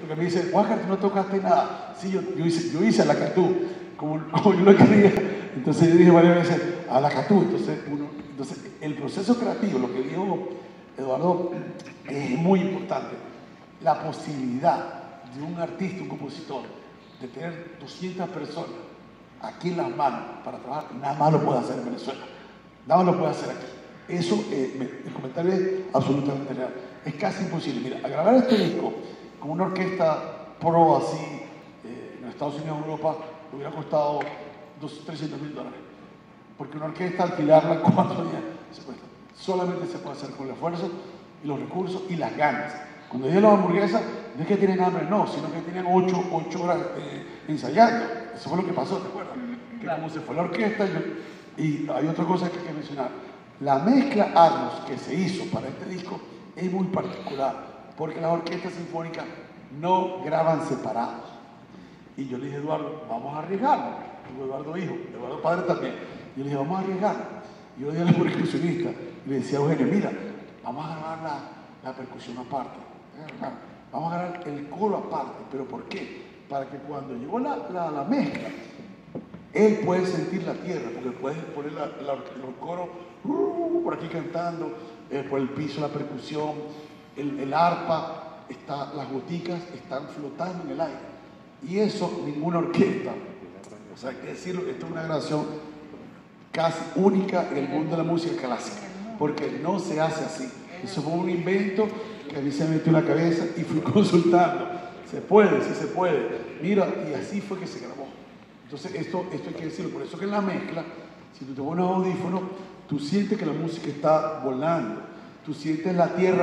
porque me dice, Huáscar, tú no tocaste nada. Sí, yo hice la catú, como yo lo quería. Entonces yo dije varias veces, a la catú. Entonces el proceso creativo, lo que dijo Eduardo, es muy importante. La posibilidad de un artista, un compositor, de tener 200 personas aquí en las manos para trabajar, nada más lo puede hacer en Venezuela. Nada más lo puede hacer aquí. Eso, el comentario es absolutamente real. Es casi imposible. Mira, a grabar este disco con una orquesta pro así, en Estados Unidos o Europa, le hubiera costado $300,000. Porque una orquesta, alquilarla 4 días, se cuesta. Solamente se puede hacer con el esfuerzo y los recursos y las ganas. Cuando dije las hamburguesas, no es que tienen hambre, no, sino que tienen 8 horas ensayando. Eso fue lo que pasó, ¿te acuerdas? Que como se fue la orquesta, y hay otra cosa que hay que mencionar. La mezcla Atmos que se hizo para este disco es muy particular, porque las orquestas sinfónicas no graban separados. Y yo le dije a Eduardo, vamos a arriesgarnos. Eduardo hijo, Eduardo padre también. Yo le dije, vamos a arriesgarnos. Y yo le dije a la percusionista, y le decía a Eugenio, mira, vamos a grabar la percusión aparte. Vamos a grabar el coro aparte. ¿Pero por qué? Para que cuando llegó la mezcla, él puede sentir la tierra, porque puede poner los coros por aquí cantando, por el piso la percusión, el arpa, las goticas están flotando en el aire. Y eso ninguna orquesta, o sea, hay que decirlo, esto es una grabación casi única en el mundo de la música clásica, porque no se hace así. Eso fue un invento que a mí se me metió en la cabeza y fui consultando. Se puede, sí se puede. Mira, y así fue que se grabó. Entonces, esto hay que decirlo. Por eso que en la mezcla, si tú te pones audífonos, tú sientes que la música está volando. Tú sientes la tierra,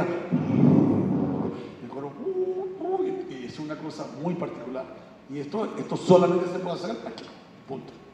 el coro, y es una cosa muy particular. Y esto solamente se puede hacer aquí. Punto.